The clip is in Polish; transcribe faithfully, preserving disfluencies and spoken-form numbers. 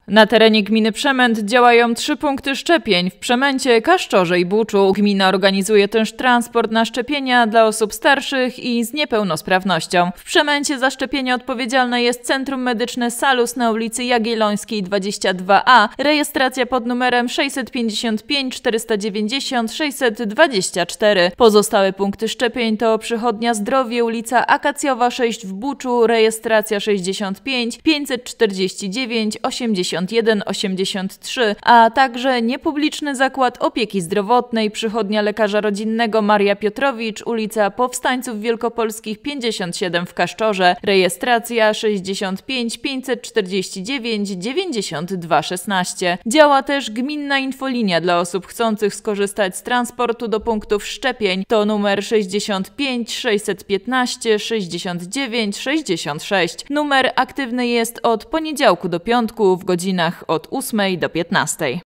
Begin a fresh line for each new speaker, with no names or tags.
Na terenie gminy Przemęt działają trzy punkty szczepień w Przemęcie, Kaszczorze i Buczu. Gmina organizuje też transport na szczepienia dla osób starszych i z niepełnosprawnością. W Przemęcie za szczepienie odpowiedzialne jest Centrum Medyczne Salus na ulicy Jagiellońskiej dwadzieścia dwa A. Rejestracja pod numerem sześćset pięćdziesiąt pięć czterysta dziewięćdziesiąt sześćset dwadzieścia cztery. Pozostałe punkty szczepień to Przychodnia Zdrowie, ulica Akacjowa sześć w Buczu, rejestracja sześćdziesiąt pięć pięćset czterdzieści dziewięć osiemdziesiąt jeden osiemdziesiąt trzy, a także Niepubliczny Zakład Opieki Zdrowotnej, Przychodnia Lekarza Rodzinnego Maria Piotrowicz, ulica Powstańców Wielkopolskich pięćdziesiąt siedem w Kaszczorze, rejestracja sześćdziesiąt pięć pięćset czterdzieści dziewięć dziewięćdziesiąt dwa szesnaście. Działa też gminna infolinia dla osób chcących skorzystać z transportu do punktów szczepień. To numer sześćdziesiąt pięć sześćset piętnaście sześćdziesiąt dziewięć sześćdziesiąt sześć. Numer aktywny jest od poniedziałku do piątku w godzinach od ósmej do piętnastej.